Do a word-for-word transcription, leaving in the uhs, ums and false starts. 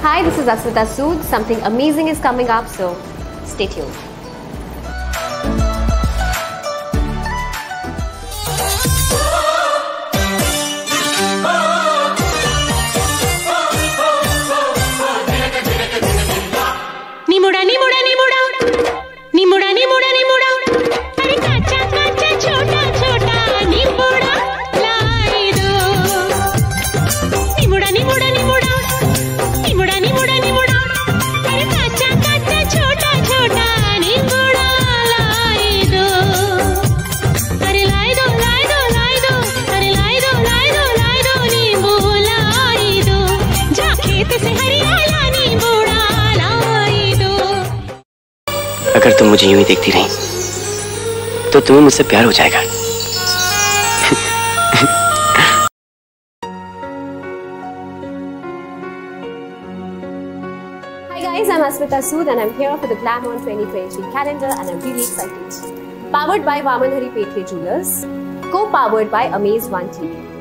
Hi, this is ASMITA SOOD. Something amazing is coming up, so stay tuned. निमुड़ा निमुड़ा निमुड़ा निमुड़ा निमुड़ा निमुड़ा अरे काचा काचा छोटा छोटा निमुड़ा लाई दो निमुड़ा निमुड़ा निमुड़ा निमुड़ा निमुड़ा निमुड़ा अरे काचा काचा छोटा छोटा निमुड़ा लाई दो अरे लाई दो लाई दो लाई दो अरे लाई दो लाई दो लाई दो नींबू लाई दो जा खेत से हरियाला निमुड़ा लाई दो। अगर तुम मुझे यूं ही देखती रही तो तुम्हें मुझसे प्यार हो जाएगा। Hi guys, I'm ASMITA SOOD and I'm here for the Glam Onn twenty twenty-three calendar and I'm really excited. Powered by Vaman Hari Pethe Jewelers, co-powered by Amaze One T V.